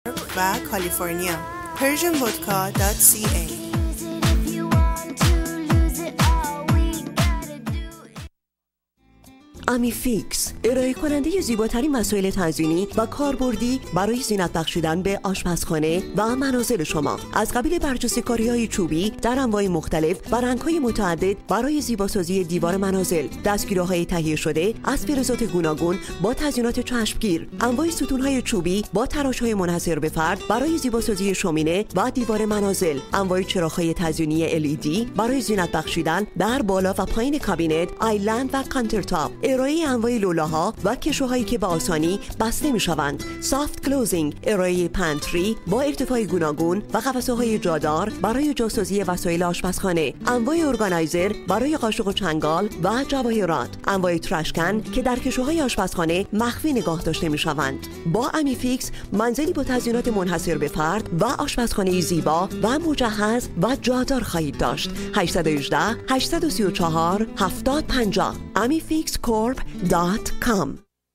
و کالیفرنیا. persianvodka.ca. امیفیکس ارائه کننده زیباترین وسایل تزیینی و کاربردی برای زینت بخشیدن به آشپزخانه و منازل شما. از قبیل برجسته‌کاری‌های چوبی در انواع مختلف و رنگ‌های متعدد برای زیباسازی دیوار منازل، دستگیره‌های تهیه شده از فلزات گوناگون با تزیینات چشمگیر، انواع ستون‌های چوبی با تراش‌های منحصر به فرد برای زیباسازی شومینه و دیوار منازل، انواع چراغ‌های تزیینی LED برای زینت بخشیدن در بالا و پایین کابینت، آیلند و کانترتاپ، ارائه انواع لوله‌ها و کشوهایی که به آسانی بسته می‌شوند، سافت کلوزینگ، ارائه پنتری با ارتفاع گوناگون و قفسه‌های جادار برای جاسازی وسایل آشپزخانه، انواع ارگانایزر برای قاشق و چنگال و جواهرات، انواع تراشکن که در کشوهای آشپزخانه مخفی نگاه داشته می‌شوند. با امیفیکس منزلی با تزیینات منحصر به فرد و آشپزخانه زیبا و مجهز و جادار خواهید داشت. 818 834 7050 amifixcorp.com.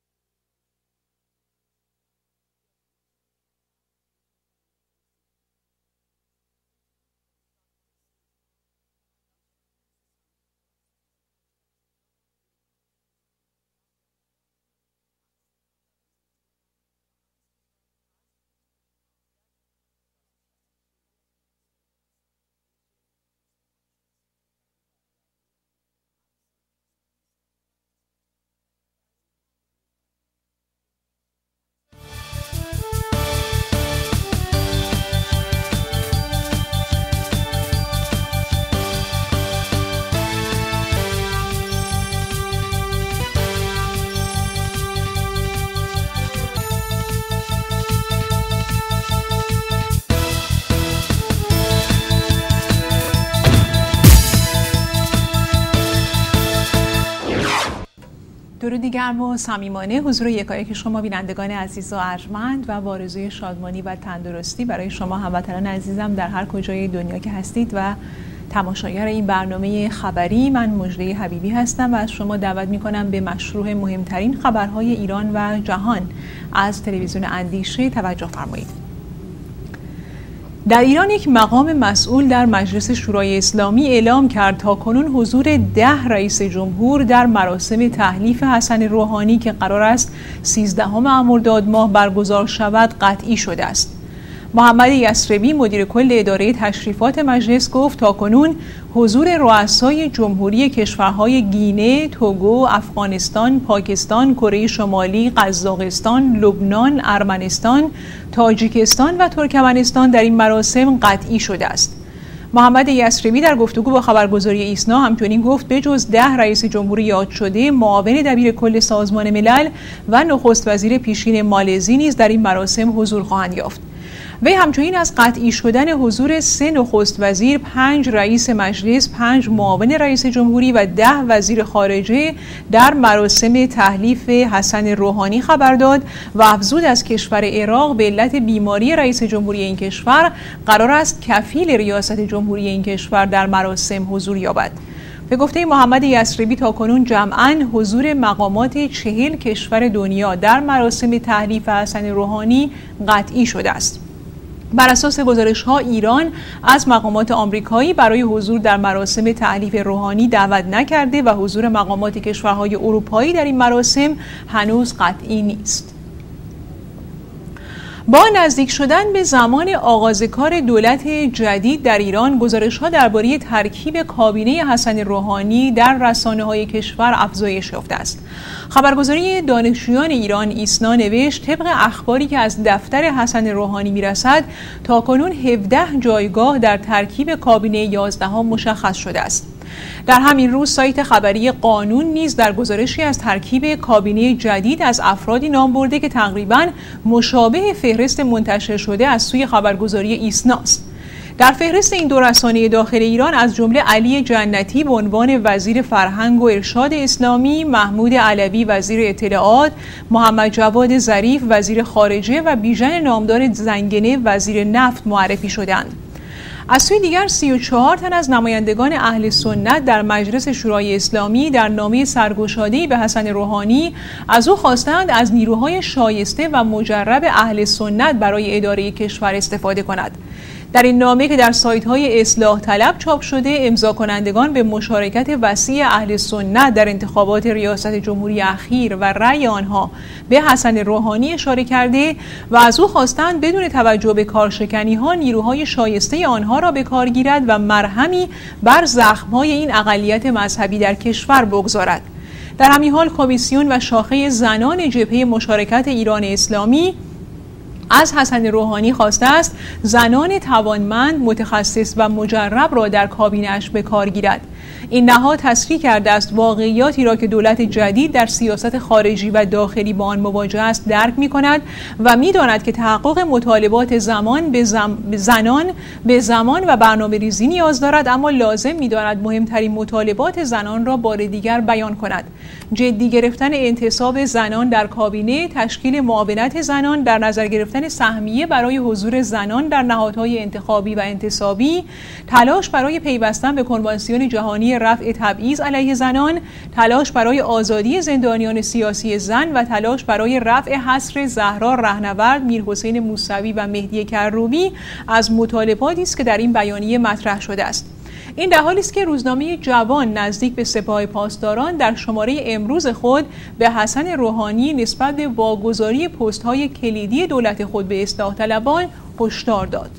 درود گرم و صمیمانه حضور یکایک شما بینندگان عزیز و ارجمند و با آرزوی شادمانی و تندرستی برای شما هموطنان عزیزم در هر کجای دنیا که هستید و تماشاگر این برنامه خبری، من مژده حبیبی هستم و از شما دعوت می‌کنم به مشروع مهمترین خبرهای ایران و جهان از تلویزیون اندیشه توجه فرمایید. در ایران یک مقام مسئول در مجلس شورای اسلامی اعلام کرد تاکنون حضور 10 رئیس جمهور در مراسم تحلیف حسن روحانی که قرار است 13 مرداد ماه برگزار شود قطعی شده است. محمد یثربی مدیر کل اداره تشریفات مجلس گفت تاکنون حضور رؤسای جمهوری کشورهای گینه، توگو، افغانستان، پاکستان، کره شمالی، قزاقستان، لبنان، ارمنستان، تاجیکستان و ترکمنستان در این مراسم قطعی شده است. محمد یثربی در گفتگو با خبرگزاری ایسنا همچنین گفت بجز 10 رئیس جمهور یاد شده، معاون دبیر کل سازمان ملل و نخست وزیر پیشین مالزی نیز در این مراسم حضور خواهند یافت. وی همچنین از قطعی شدن حضور 3 نخست وزیر، 5 رئیس مجلس، 5 معاون رئیس جمهوری و 10 وزیر خارجه در مراسم تحلیف حسن روحانی خبر داد و افزود از کشور عراق به علت بیماری رئیس جمهوری این کشور قرار است کفیل ریاست جمهوری این کشور در مراسم حضور یابد. به گفته محمد یثربی تاکنون جمعاً حضور مقامات 40 کشور دنیا در مراسم تحلیف حسن روحانی قطعی شده است. بر اساس گزارش‌ها ایران از مقامات آمریکایی برای حضور در مراسم تحلیف روحانی دعوت نکرده و حضور مقامات کشورهای اروپایی در این مراسم هنوز قطعی نیست. با نزدیک شدن به زمان آغاز کار دولت جدید در ایران، گزارش‌ها درباره ترکیب کابینه حسن روحانی در رسانه‌های کشور افزایش یافته است. خبرگزاری دانشجویان ایران ایسنا نوشت طبق اخباری که از دفتر حسن روحانی میرسد تاکنون 17 جایگاه در ترکیب کابینه 11 مشخص شده است. در همین روز سایت خبری قانون نیز در گزارشی از ترکیب کابینه جدید از افرادی نام برده که تقریباً مشابه فهرست منتشر شده از سوی خبرگزاری ایسناست. در فهرست این دو رسانه داخل ایران از جمله علی جنتی به عنوان وزیر فرهنگ و ارشاد اسلامی، محمود علوی وزیر اطلاعات، محمد جواد ظریف وزیر خارجه و بیژن نامدار زنگنه وزیر نفت معرفی شدند. از سوی دیگر 34 تن از نمایندگان اهل سنت در مجلس شورای اسلامی در نامه سرگشاده‌ای به حسن روحانی از او خواستند از نیروهای شایسته و مجرب اهل سنت برای اداره کشور استفاده کند. در این نامه که در سایت‌های اصلاح طلب چاپ شده، امضا کنندگان به مشارکت وسیع اهل سنت در انتخابات ریاست جمهوری اخیر و رأی آنها به حسن روحانی اشاره کرده و از او خواستند بدون توجه به کارشکنی‌ها نیروهای شایسته آنها را به کار گیرد و مرهمی بر زخم‌های این اقلیت مذهبی در کشور بگذارد. در همین حال کمیسیون و شاخه زنان جبهه مشارکت ایران اسلامی از حسن روحانی خواسته است زنان توانمند، متخصص و مجرب را در کابینه‌اش به کار گیرد. این نهاد تصریح کرده است واقعیاتی را که دولت جدید در سیاست خارجی و داخلی با آن مواجه است درک می‌کند و می‌داند که تحقق مطالبات زنان به زمان و برنامه‌ریزی نیاز دارد، اما لازم می‌داند مهمترین مطالبات زنان را بار دیگر بیان کند. جدی گرفتن انتصاب زنان در کابینه، تشکیل معاونت زنان، در نظر گرفتن سهمیه برای حضور زنان در نهادهای انتخابی و انتصابی، تلاش برای پیوستن به کنوانسیون جهانی رفع تبعیض علیه زنان، تلاش برای آزادی زندانیان سیاسی زن و تلاش برای رفع حصر زهرا رهنورد، میرحسین موسوی و مهدی کروبی از مطالباتی است که در این بیانیه مطرح شده است. این در حالی است که روزنامه جوان نزدیک به سپاه پاسداران در شماره امروز خود به حسن روحانی نسبت به واگذاری پست‌های کلیدی دولت خود به اصلاح طلبان هشدار داد.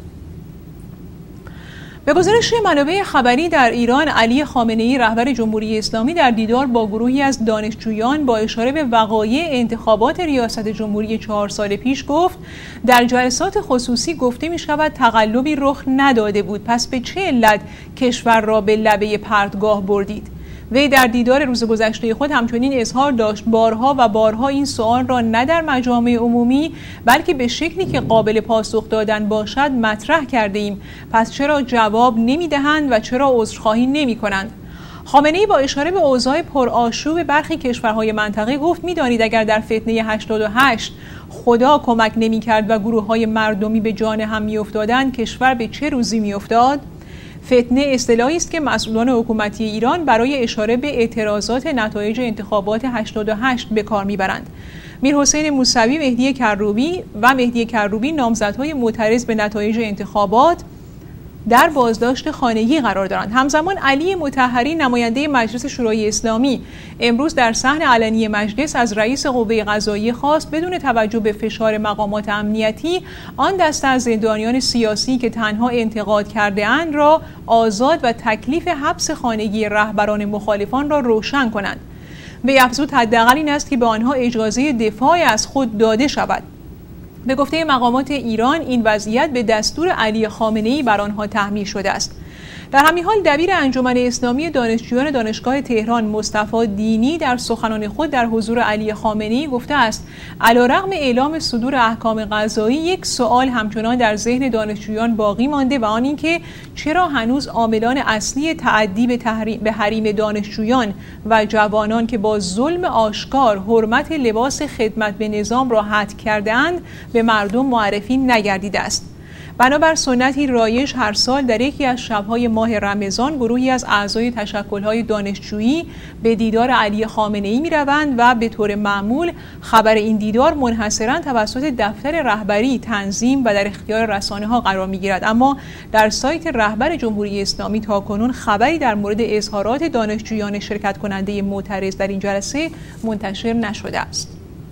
به گزارش منابع خبری در ایران، علی خامنه‌ای رهبر جمهوری اسلامی در دیدار با گروهی از دانشجویان با اشاره به وقایع انتخابات ریاست جمهوری 4 سال پیش گفت در جلسات خصوصی گفته می شود تقلبی رخ نداده بود، پس به چه علت کشور را به لبه پرتگاه بردید؟ وی در دیدار روز گذشته خود همچنین اظهار داشت بارها و بارها این سوال را نه در مجامع عمومی بلکه به شکلی که قابل پاسخ دادن باشد مطرح کرده ایم، پس چرا جواب نمی‌دهند و چرا عذرخواهی نمی‌کنند؟ خامنه‌ای با اشاره به اوضاع پرآشوب برخی کشورهای منطقه گفت می‌دانید اگر در فتنه 88 خدا کمک نمی‌کرد و گروه‌های مردمی به جان هم می‌افتادند، کشور به چه روزی می‌افتاد؟ فتنه اصطلاحی است که مسئولان حکومتی ایران برای اشاره به اعتراضات نتایج انتخابات 88 به کار میبرند. میرحسین موسوی مهدی کروبی نامزدهای معترض به نتایج انتخابات در بازداشت خانگی قرار دارند. همزمان علی مطهری نماینده مجلس شورای اسلامی امروز در صحن علنی مجلس از رئیس قوه قضاییه خواست بدون توجه به فشار مقامات امنیتی آن دسته از زندانیان سیاسی که تنها انتقاد کرده اند را آزاد و تکلیف حبس خانگی رهبران مخالفان را روشن کنند. به افزود حداقل این است که به آنها اجازه دفاع از خود داده شود. به گفته مقامات ایران این وضعیت به دستور علی خامنه‌ای بر آنها تحمیل شده است. در همین حال دبیر انجمن اسلامی دانشجویان دانشگاه تهران مصطفی دینی در سخنان خود در حضور علی خامنه‌ای گفته است علیرغم اعلام صدور احکام قضایی یک سوال همچنان در ذهن دانشجویان باقی مانده و آن اینکه چرا هنوز عاملان اصلی تعدی به حریم دانشجویان و جوانان که با ظلم آشکار حرمت لباس خدمت به نظام را حد کرده‌اند به مردم معرفی نگردیده است. بنابر سنتی رایج هر سال در یکی از شب‌های ماه رمضان گروهی از اعضای تشکل‌های دانشجویی به دیدار علی خامنه‌ای می‌روند و به طور معمول خبر این دیدار منحصراً توسط دفتر رهبری تنظیم و در اختیار رسانه‌ها قرار می‌گیرد، اما در سایت رهبر جمهوری اسلامی تاکنون خبری در مورد اظهارات دانشجویان شرکت کننده معترض در این جلسه منتشر نشده است.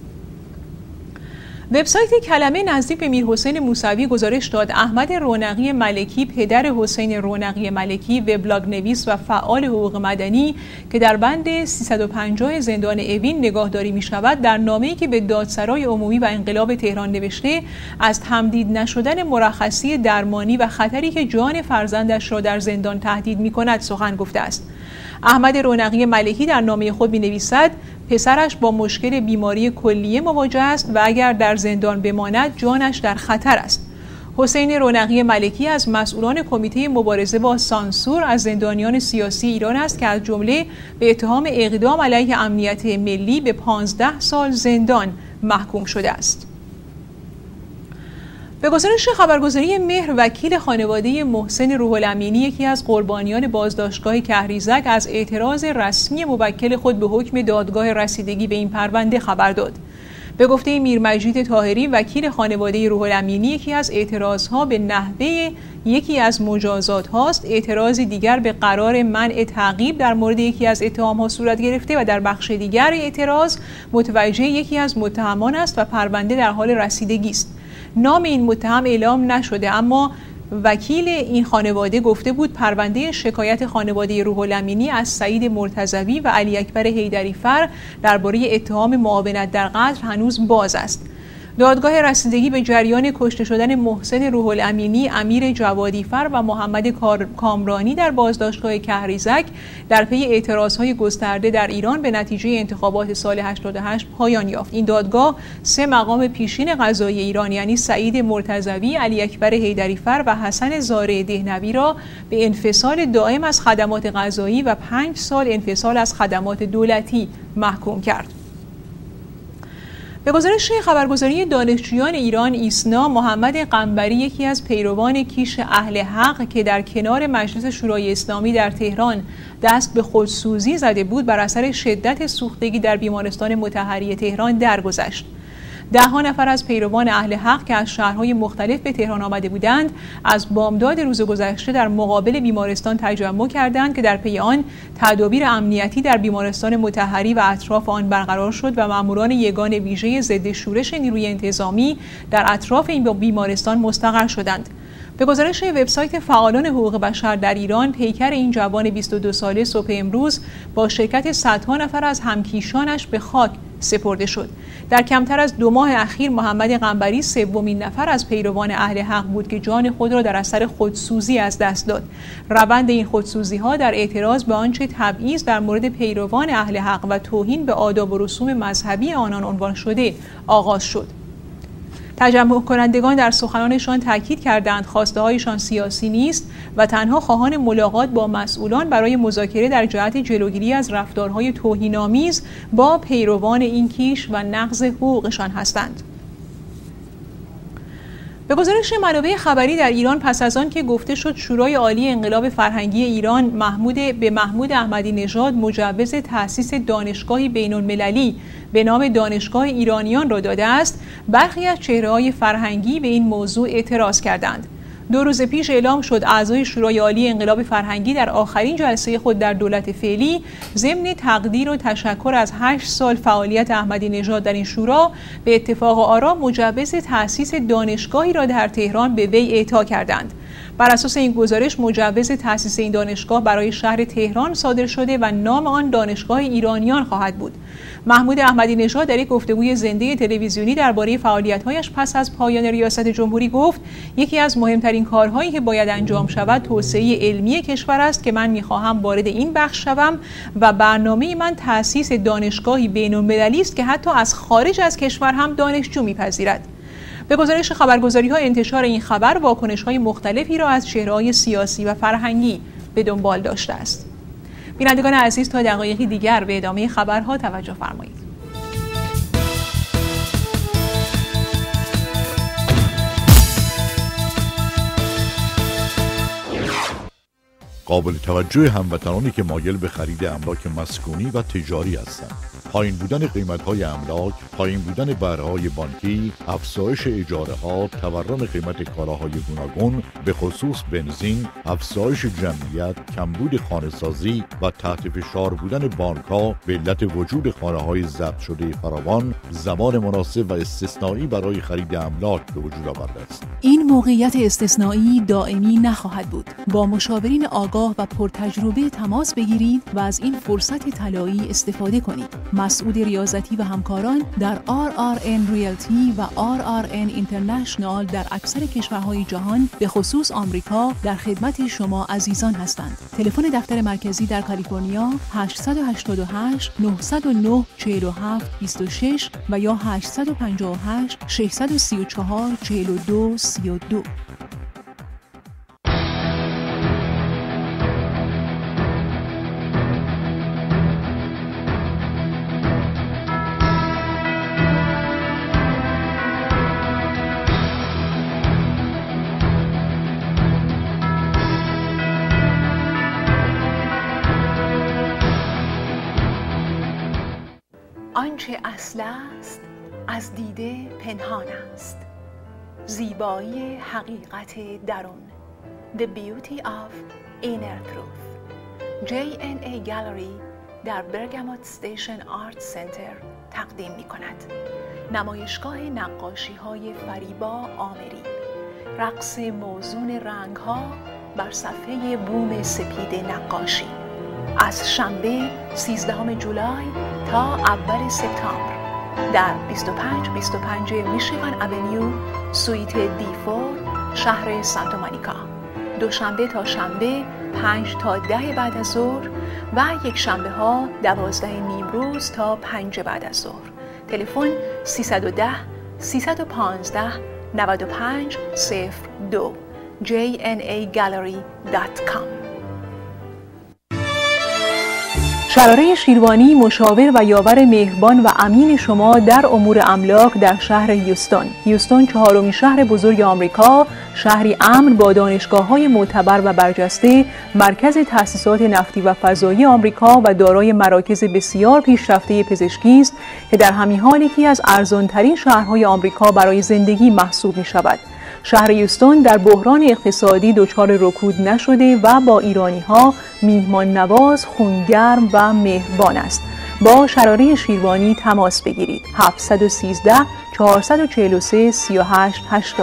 وبسایت کلمه نزدیک به میرحسین موسوی گزارش داد احمد رونقی ملکی پدر حسین رونقی ملکی وبلاگ نویس و فعال حقوق مدنی که در بند 350 زندان اوین نگاهداری می شود در نامه‌ای که به دادسرای عمومی و انقلاب تهران نوشته از تمدید نشدن مرخصی درمانی و خطری که جان فرزندش را در زندان تهدید می کند سخن گفته است. احمد رونقی ملکی در نامه خود می‌نویسد پسرش با مشکل بیماری کلیه مواجه است و اگر در زندان بماند جانش در خطر است. حسین رونقی ملکی از مسئولان کمیته مبارزه با سانسور از زندانیان سیاسی ایران است که از جمله به اتهام اقدام علیه امنیت ملی به 15 سال زندان محکوم شده است. به گزارش خبرگزاری مهر، وکیل خانواده محسن روح الامینی، یکی از قربانیان بازداشتگاه کهریزک، از اعتراض رسمی موکل خود به حکم دادگاه رسیدگی به این پرونده خبر داد. به گفته میرمجید طاهری، وکیل خانواده روح الامینی، یکی از اعتراضها به نحوه یکی از مجازات هاست. اعتراضی دیگر به قرار منع تعقیب در مورد یکی از اتهام‌ها صورت گرفته و در بخش دیگر اعتراض متوجه یکی از متهمان است و پرونده در حال رسیدگی است. نام این متهم اعلام نشده، اما وکیل این خانواده گفته بود پرونده شکایت خانواده روح الامینی از سعید مرتضوی و علی اکبر حیدری‌فر درباره اتهام معاونت در قتل هنوز باز است. دادگاه رسیدگی به جریان کشته شدن محسن روح الامینی، امیر جوادیفر و محمد کامرانی در بازداشتگاه کهریزک در پی اعتراضهای گسترده در ایران به نتیجه انتخابات سال 88 پایان یافت. این دادگاه 3 مقام پیشین قضایی ایران یعنی سعید مرتضوی، علی اکبر حیدری‌فر و حسن زارع دهنوی را به انفصال دائم از خدمات قضایی و 5 سال انفصال از خدمات دولتی محکوم کرد. به گزارش خبرگزاری دانشجویان ایران ایسنا، محمد قنبری، یکی از پیروان کیش اهل حق که در کنار مجلس شورای اسلامی در تهران دست به خودسوزی زده بود، بر اثر شدت سوختگی در بیمارستان مطهری تهران درگذشت. 10 نفر از پیروان اهل حق که از شهرهای مختلف به تهران آمده بودند، از بامداد روز گذشته در مقابل بیمارستان تجمع کردند که در پی آن تدابیر امنیتی در بیمارستان مطهری و اطراف آن برقرار شد و ماموران یگان ویژه ضد شورش نیروی انتظامی در اطراف این بیمارستان مستقر شدند. به گزارش وبسایت فعالان حقوق بشر در ایران، پیکر این جوان 22 ساله صبح امروز با شرکت صدها نفر از همکیشانش به خاک سپرده شد. در کمتر از 2 ماه اخیر محمد قنبری 3مین نفر از پیروان اهل حق بود که جان خود را در اثر خودسوزی از دست داد. روند این خودسوزی‌ها در اعتراض به آنچه تبعیض در مورد پیروان اهل حق و توهین به آداب و رسوم مذهبی آنان عنوان شده آغاز شد. تجمع کنندگان در سخنانشان تاکید کردند خواسته‌هایشان سیاسی نیست و تنها خواهان ملاقات با مسئولان برای مذاکره در جهت جلوگیری از رفتارهای توهین‌آمیز با پیروان این کیش و نقض حقوقشان هستند. به گزارش منابع خبری در ایران، پس از آن که گفته شد شورای عالی انقلاب فرهنگی ایران محمود احمدی نژاد مجوز تأسیس دانشگاهی بین‌المللی به نام دانشگاه ایرانیان را داده است، برخی از چهره‌های فرهنگی به این موضوع اعتراض کردند. 2 روز پیش اعلام شد اعضای شورای عالی انقلاب فرهنگی در آخرین جلسه خود در دولت فعلی ضمن تقدیر و تشکر از 8 سال فعالیت احمدی نژاد در این شورا به اتفاق آرا مجوز تأسیس دانشگاهی را در تهران به وی اعطا کردند. بر اساس این گزارش مجوز تأسیس این دانشگاه برای شهر تهران صادر شده و نام آن دانشگاه ایرانیان خواهد بود. محمود احمدی نژاد در یک گفتگوی زنده تلویزیونی درباره فعالیت‌هایش پس از پایان ریاست جمهوری گفت یکی از مهمترین کارهایی که باید انجام شود توسعه علمی کشور است که من می‌خواهم وارد این بخش شوم و برنامه من تأسیس دانشگاهی بین‌المللی است که حتی از خارج از کشور هم دانشجو می‌پذیرد. به گزارش خبرگزاری‌ها انتشار این خبر واکنش‌های مختلفی را از چهره‌های سیاسی و فرهنگی به دنبال داشته است. بینندگان عزیز، تا دقایقی دیگر به ادامه خبرها توجه فرمایید. قابل توجه هموطنانی که مایل به خرید املاک مسکونی و تجاری هستند. پایین بودن قیمت‌های املاک، پایین بودن بهره‌های بانکی، افزایش اجاره‌ها، تورم قیمت کالاهای گوناگون به خصوص بنزین، افزایش جمعیت، کمبود خانه‌سازی و تحت فشار بودن بانک‌ها به علت وجود خانه‌های ضبط شده فراوان، زمان مناسب و استثنایی برای خرید املاک به وجود آورده است. این موقعیت استثنایی دائمی نخواهد بود. با مشاورین آگاه و پرتجربه تماس بگیرید و از این فرصت طلایی استفاده کنید. مسعود ریاضتی و همکاران در RRN ریلتی و RRN اینترنشنال در اکثر کشورهای جهان به خصوص آمریکا در خدمت شما عزیزان هستند. تلفن دفتر مرکزی در کالیفرنیا 888 909 47 26 و یا 858 634 42 32. آنچه اصل است از دیده پنهان است. زیبایی حقیقت درون. The beauty of inner truth. JNA Gallery در برگاموت استیشن آرت سنتر تقدیم می کند. نمایشگاه نقاشی های فریبا آمری. رقص موزون رنگ ها بر صفحه بوم سپید نقاشی. از شنبه 13 جولای تا اول سپتامبر در 2525 میشیگان اونیو سویت دی4 شهر سانتا مونیکا. دوشنبه تا شنبه 5 تا 10 بعد از ظهر و یک شنبه ها 12 نیم روز تا 5 بعد از ظهر. تلفن 310 315 9502 jnagallery.com. شراره شیروانی مشاور و یاور مهربان و امین شما در امور املاک در شهر هیوستون. هیوستون چهارمین شهر بزرگ آمریکا، شهری امن با دانشگاه‌های معتبر و برجسته، مرکز تأسیسات نفتی و فضایی آمریکا و دارای مراکز بسیار پیشرفته پزشکی است که در همین حال یکی از ارزان‌ترین شهرهای آمریکا برای زندگی محسوب می‌شود. شهر هیوستون در بحران اقتصادی دچار رکود نشده و با ایرانی‌ها میهمان نواز، خونگرم و مهربان است. با شراره شیروانی تماس بگیرید. 713 443 3880.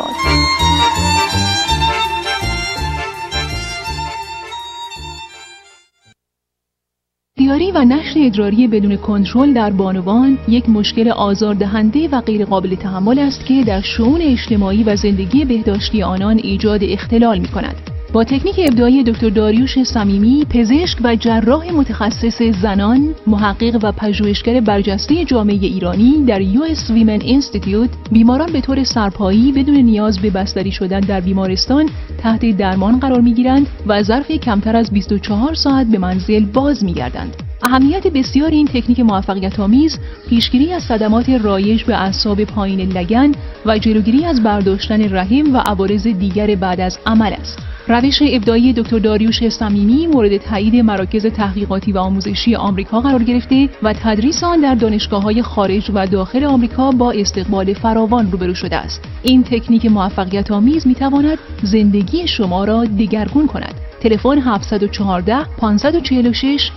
دیاری و نشر ادراری بدون کنترل در بانوان یک مشکل آزاردهنده و غیر قابل تحمل است که در شؤون اجتماعی و زندگی بهداشتی آنان ایجاد اختلال می‌کند. با تکنیک ابداعی دکتر داریوش صمیمی، پزشک و جراح متخصص زنان، محقق و پژوهشگر برجسته جامعه ایرانی در US Women Institute، بیماران به طور سرپایی بدون نیاز به بستری شدن در بیمارستان تحت درمان قرار می‌گیرند و ظرف کمتر از 24 ساعت به منزل باز می‌گردند. اهمیت بسیار این تکنیک موفقیت‌آمیز پیشگیری از صدمات رایج به اعصاب پایین لگن و جلوگیری از برداشتن رحم و عوارض دیگر بعد از عمل است. روش ابداعی دکتر داریوش صمیمی مورد تایید مراکز تحقیقاتی و آموزشی آمریکا قرار گرفته و تدریس آن در دانشگاه‌های خارج و داخل آمریکا با استقبال فراوان روبرو شده است. این تکنیک موفقیت‌آمیز می‌تواند زندگی شما را دگرگون کند. تلفن 714 546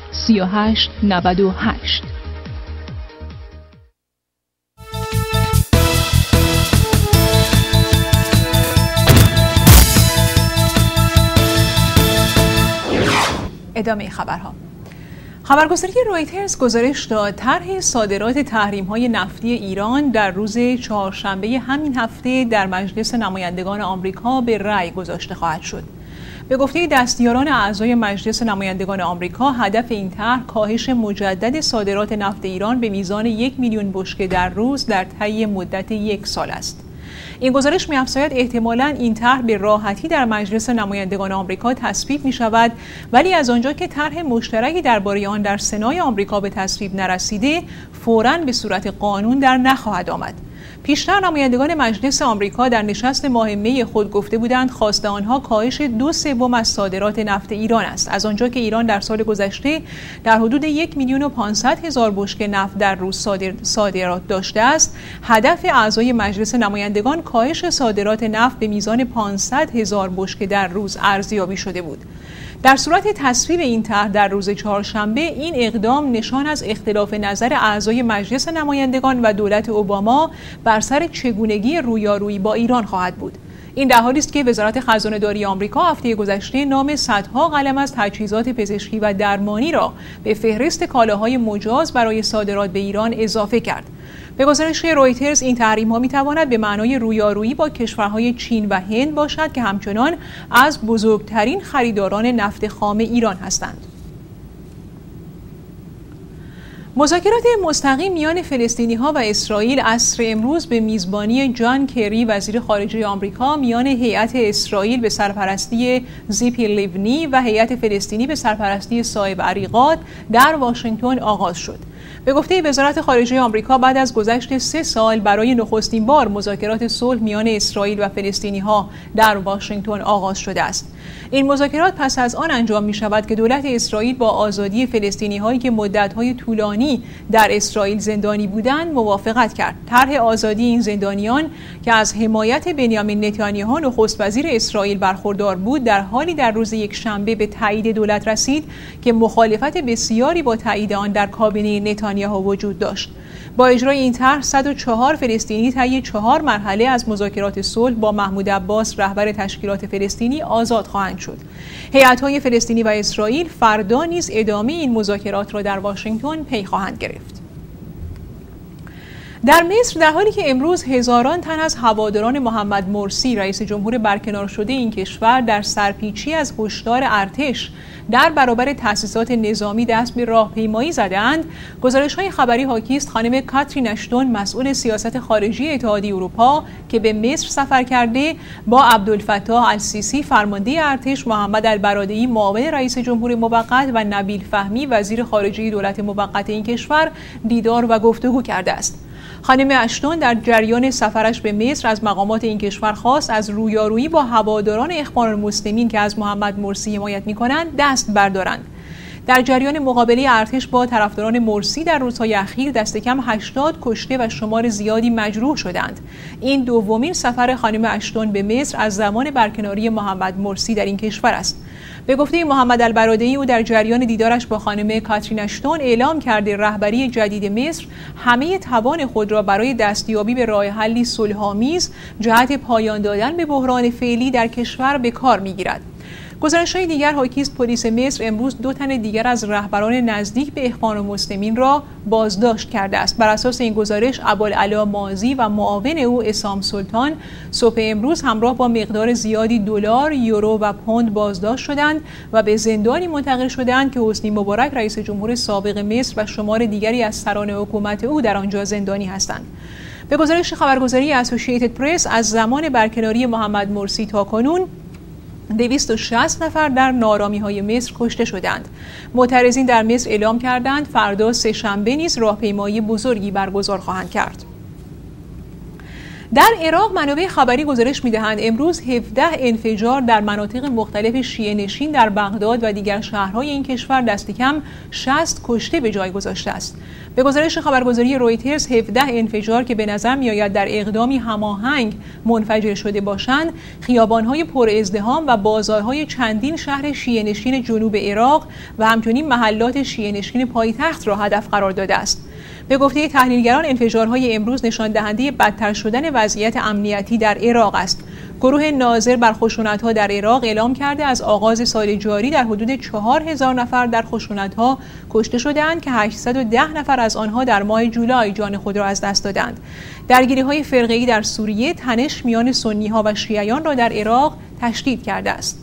3898. ادامه خبرها. خبرگزاری رویترز گزارش داد طرح صادرات تحریم‌های نفتی ایران در روز چهارشنبه همین هفته در مجلس نمایندگان آمریکا به رأی گذاشته خواهد شد. به گفته دستیاران اعضای مجلس نمایندگان آمریکا، هدف این طرح کاهش مجدد صادرات نفت ایران به میزان 1 میلیون بشکه در روز در طی مدت 1 سال است. این گزارش می‌افزاید احتمالاً این طرح به راحتی در مجلس نمایندگان آمریکا تصویب می‌شود، ولی از آنجا که طرح مشترکی درباره آن در سنای آمریکا به تصویب نرسیده، فوراً به صورت قانون در نخواهد آمد. پیشتر نمایندگان مجلس آمریکا در نشست ماه می خود گفته بودند خواسته آنها کاهش 2/3 از صادرات نفت ایران است، از آنجا که ایران در سال گذشته در حدود 1,500,000 بشکه نفت در روز صادرات داشته است. هدف اعضای مجلس نمایندگان کاهش صادرات نفت به میزان 500,000 بشکه در روز ارزیابی شده بود. در صورت تصویب این طرح در روز چهارشنبه، این اقدام نشان از اختلاف نظر اعضای مجلس نمایندگان و دولت اوباما بر سر چگونگی رویارویی با ایران خواهد بود. این در حالی است که وزارت خزانه‌داری آمریکا هفته گذشته نام صدها قلم از تجهیزات پزشکی و درمانی را به فهرست کالاهای مجاز برای صادرات به ایران اضافه کرد. به گزارش رویترز، این تحریم‌ها می‌تواند به معنای رویارویی با کشورهای چین و هند باشد که همچنان از بزرگترین خریداران نفت خام ایران هستند. مذاکرات مستقیم میان فلسطینی‌ها و اسرائیل عصر امروز به میزبانی جان کری وزیر خارجه آمریکا میان هیئت اسرائیل به سرپرستی زیپی لیونی و هیئت فلسطینی به سرپرستی صاحب عریقات در واشنگتن آغاز شد. به گفته وزارت خارجه آمریکا، بعد از گذشت 3 سال برای نخستین بار مذاکرات صلح میان اسرائیل و فلسطینی‌ها در واشنگتن آغاز شده است. این مذاکرات پس از آن انجام می شود که دولت اسرائیل با آزادی فلسطینی‌هایی که مدت‌های طولانی در اسرائیل زندانی بودند موافقت کرد. طرح آزادی این زندانیان که از حمایت بنیامین نتانیاهو نخست وزیر اسرائیل برخوردار بود، در حالی در روز یکشنبه به تایید دولت رسید که مخالفت بسیاری با تایید آن در کابینه نتانیاهو وجود داشت. با اجرای این طرح 104 فلسطینی طی 4 مرحله از مذاکرات صلح با محمود عباس رهبر تشکیلات فلسطینی آزاد خواهند شد. هیئت‌های فلسطینی و اسرائیل فردا نیز ادامه این مذاکرات را در واشنگتن پی خواهند گرفت. در مصر در حالی که امروز هزاران تن از هواداران محمد مرسی رئیس جمهور برکنار شده این کشور در سرپیچی از هشدار ارتش در برابر تأسیسات نظامی دست به راهپیمایی زدند، گزارش‌های خبری حاکی است خانم کاترین اشتون مسئول سیاست خارجی اتحادیه اروپا که به مصر سفر کرده با عبدالفتاح السیسی فرمانده ارتش، محمد البرادعی معاون رئیس جمهور موقت و نبیل فهمی وزیر خارجه دولت موقت این کشور دیدار و گفتگو کرده است. خانم اشتون در جریان سفرش به مصر از مقامات این کشور خواست از رویارویی با هواداران اخوان المسلمین که از محمد مرسی حمایت می‌کنند دست بردارند. در جریان مقابله ارتش با طرفداران مرسی در روزهای اخیر دست کم 80 کشته و شمار زیادی مجروح شدند. این دومین سفر خانم اشتون به مصر از زمان برکناری محمد مرسی در این کشور است. به گفته محمد البرادعی، او در جریان دیدارش با خانم کاترین اشتون اعلام کرده رهبری جدید مصر همه توان خود را برای دستیابی به راه حلی صلح‌آمیز جهت پایان دادن به بحران فعلی در کشور به کار می‌گیرد. گزارش‌های دیگر حاکی است پلیس مصر امروز 2 تن دیگر از رهبران نزدیک به اخوان المسلمین را بازداشت کرده است. بر اساس این گزارش ابوالعلا ماضی و معاون او عصام سلطان صبح امروز همراه با مقدار زیادی دلار، یورو و پوند بازداشت شدند و به زندانی منتقل شدند که حسنی مبارک رئیس جمهور سابق مصر و شمار دیگری از سران حکومت او در آنجا زندانی هستند. به گزارش خبرگزاری اسوسییتد پرس از زمان برکناری محمد مرسی تا کنون 260 نفر در نارامی‌های مصر کشته شدند. معترضین در مصر اعلام کردند فردا سه‌شنبه نیز راهپیمایی بزرگی برگزار خواهند کرد. در عراق منابع خبری گزارش می‌دهند امروز 17 انفجار در مناطق مختلف شیعه نشین در بغداد و دیگر شهرهای این کشور دست کم 60 کشته به جای گذاشته است. به گزارش خبرگزاری رویترز 17 انفجار که به نظر می‌آید در اقدامی هماهنگ منفجر شده باشند، خیابان‌های پر ازدحام و بازارهای چندین شهر شیعه نشین جنوب عراق و همچنین محلات شیعه نشین پایتخت را هدف قرار داده است. به گفته تحلیلگران انفجارهای امروز نشان دهنده بدتر شدن وضعیت امنیتی در عراق است. گروه ناظر بر خشونت‌ها در عراق اعلام کرده از آغاز سال جاری در حدود 4000 نفر در خشونت‌ها کشته شدند که 810 نفر از آنها در ماه جولای جان خود را از دست دادند. درگیری‌های فرقه‌ای در سوریه تنش میان سنی‌ها و شیعیان را در عراق تشدید کرده است.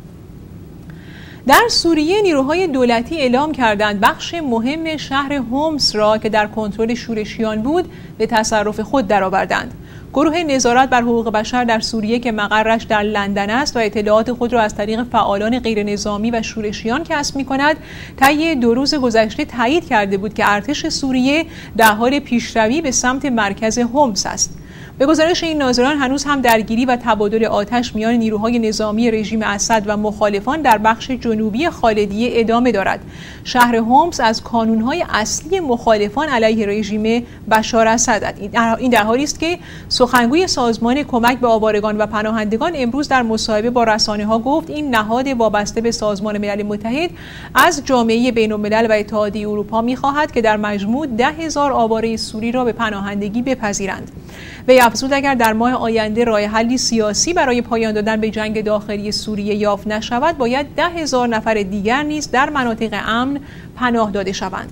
در سوریه نیروهای دولتی اعلام کردند بخش مهم شهر هومس را که در کنترل شورشیان بود به تصرف خود درآوردند. گروه نظارت بر حقوق بشر در سوریه که مقرش در لندن است و اطلاعات خود را از طریق فعالان غیرنظامی و شورشیان کسب می‌کند، طی 2 روز گذشته تایید کرده بود که ارتش سوریه در حال پیشروی به سمت مرکز هومس است. به گزارش این ناظران هنوز هم درگیری و تبادل آتش میان نیروهای نظامی رژیم اسد و مخالفان در بخش جنوبی خالدیه ادامه دارد. شهر هومس از کانونهای اصلی مخالفان علیه رژیم بشار اسد این در حالی است که سخنگوی سازمان کمک به آوارگان و پناهندگان امروز در مصاحبه با رسانه‌ها گفت این نهاد وابسته به سازمان ملل متحد از جامعه بین‌الملل و اتحادیه اروپا می‌خواهد که در مجموع 10,000 آواره سوری را به پناهندگی بپذیرند. وی افزود اگر در ماه آینده راه حلی سیاسی برای پایان دادن به جنگ داخلی سوریه یافت نشود، باید 10,000 نفر دیگر نیز در مناطق امن پناه داده شوند.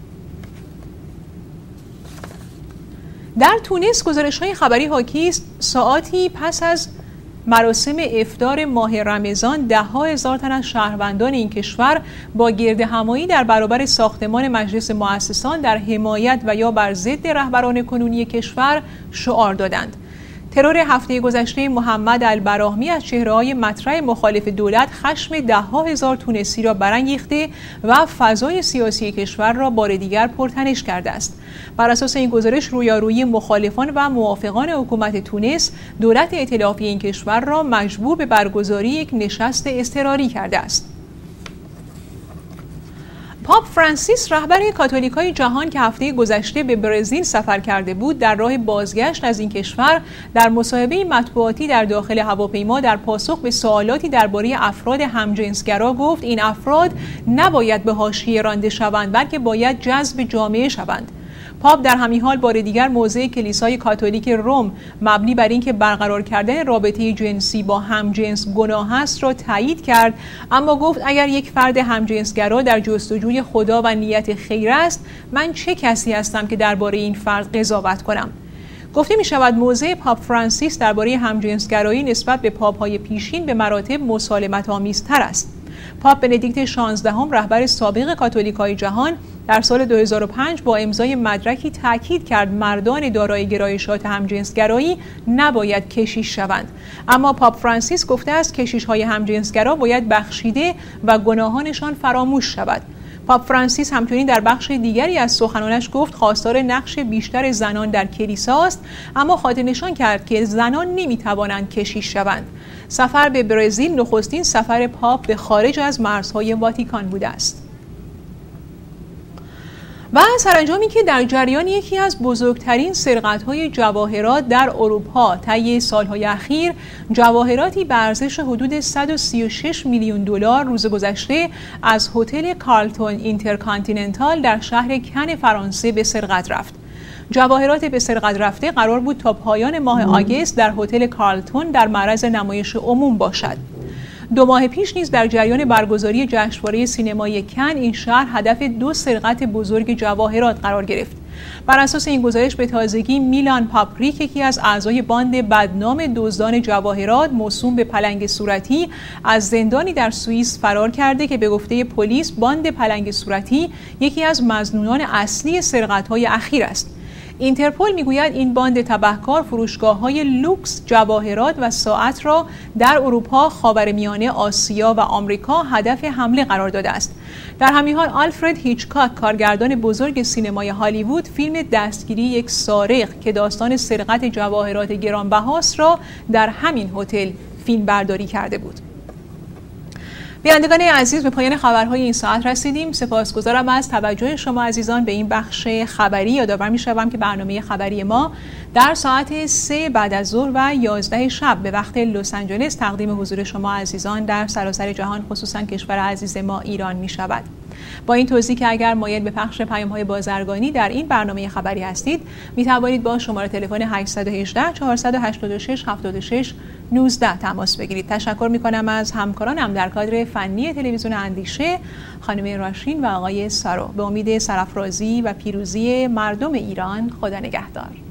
در تونس گزارش‌های خبری حاکی است ساعاتی پس از مراسم افطار ماه رمضان 10,000 تن از شهروندان این کشور با گردهمایی در برابر ساختمان مجلس مؤسسان در حمایت و یا بر ضد رهبران کنونی کشور شعار دادند. ترور هفته گذشته محمد البراهمی از چهره‌های مطرح مخالف دولت خشم ده‌ها هزار تونسی را برانگیخته و فضای سیاسی کشور را بار دیگر پرتنش کرده است. بر اساس این گزارش رویارویی مخالفان و موافقان حکومت تونس دولت ائتلافی این کشور را مجبور به برگزاری یک نشست اضطراری کرده است. پاپ فرانسیس رهبر کاتولیکای جهان که هفته گذشته به برزیل سفر کرده بود در راه بازگشت از این کشور در مصاحبه مطبوعاتی در داخل هواپیما در پاسخ به سوالاتی درباره افراد همجنسگرا گفت این افراد نباید به حاشیه رانده شوند بلکه باید جذب جامعه شوند. پاپ در همین حال بار دیگر موضع کلیسای کاتولیک روم مبنی بر اینکه برقرار کردن رابطه جنسی با همجنس گناه است را تایید کرد، اما گفت اگر یک فرد همجنسگرا در جستجوی خدا و نیت خیر است، من چه کسی هستم که درباره این فرد قضاوت کنم؟ گفته می شود موضع پاپ فرانسیس درباره همجنسگرایی نسبت به پاپ‌های پیشین به مراتب مسالمت‌آمیزتر است. پاپ بندیکت 16 رهبر سابق کاتولیکای جهان در سال 2005 با امضای مدرکی تاکید کرد مردان دارای گرایشات همجنسگرایی نباید کشیش شوند، اما پاپ فرانسیس گفته است کشیش‌های همجنسگرا باید بخشیده و گناهانشان فراموش شود. پاپ فرانسیس همچنین در بخش دیگری از سخنانش گفت خواستار نقش بیشتر زنان در کلیسا است، اما خاطر نشان کرد که زنان نمی‌توانند کشیش شوند. سفر به برزیل نخستین سفر پاپ به خارج از مرزهای واتیکان بوده است. و سرانجامی که در جریان یکی از بزرگترین سرقت‌های جواهرات در اروپا طی سال‌های اخیر، جواهراتی به ارزش حدود 136 میلیون دلار روز گذشته از هتل کارلتون اینترکانتیننتال در شهر کن فرانسه به سرقت رفت. جواهرات به سرقت رفته قرار بود تا پایان ماه آگوست در هتل کارلتون در معرض نمایش عموم باشد. 2 ماه پیش نیز در جریان برگزاری جشنواره سینمایی کن این شهر هدف 2 سرقت بزرگ جواهرات قرار گرفت. بر اساس این گزارش به تازگی میلان پاپریک یکی از اعضای باند بدنام دزدان جواهرات موسوم به پلنگ صورتی از زندانی در سوئیس فرار کرده که به گفته پلیس باند پلنگ صورتی یکی از مظنونان اصلی سرقت‌های اخیر است. اینترپل میگوید این باند تبهکار فروشگاه‌های لوکس جواهرات و ساعت را در اروپا، خاورمیانه، آسیا و آمریکا هدف حمله قرار داده است. در همین حال آلفرد هیچکاک کارگردان بزرگ سینمای هالیوود فیلم دستگیری یک سارق که داستان سرقت جواهرات گرانبهاست را در همین هتل فیلم برداری کرده بود. بینندگان عزیز به پایان خبرهای این ساعت رسیدیم. سپاسگزارم از توجه شما عزیزان به این بخش خبری. یادآور می‌شوم که برنامه خبری ما در ساعت 3 بعد از ظهر و 11 شب به وقت لس آنجلس تقدیم حضور شما عزیزان در سراسر جهان خصوصا کشور عزیز ما ایران می‌شود. با این توضیح که اگر مایل به پخش پیام‌های بازرگانی در این برنامه خبری هستید، می‌توانید با شماره تلفن 818 486 76 19 تماس بگیرید. تشکر می‌کنم از همکارانم در کادر فنی تلویزیون اندیشه، خانم راشین و آقای سارو. به امید سرافرازی و پیروزی مردم ایران، خدا نگهدار.